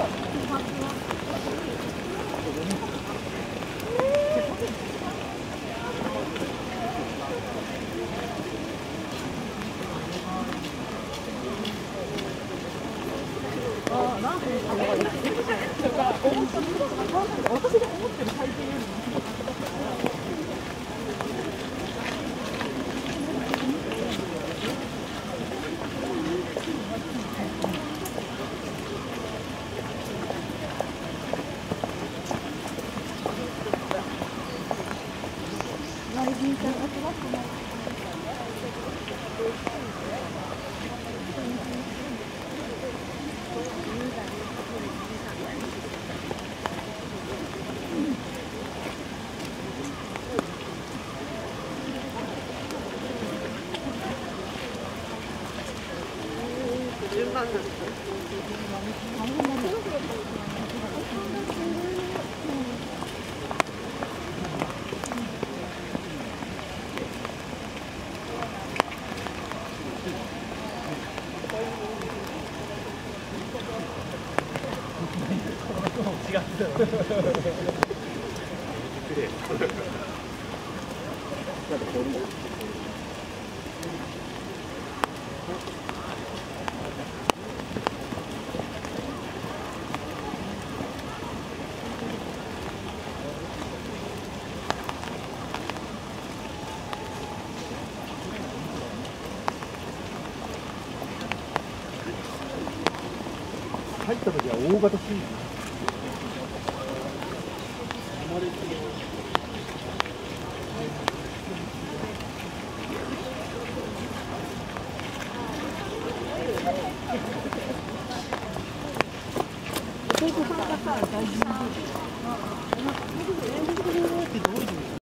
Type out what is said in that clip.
私が思ってる最低よりも。外人さんがすごくない。順番なんですよ。違う。入った時は大型すぎる。お父さんがさ、大事に。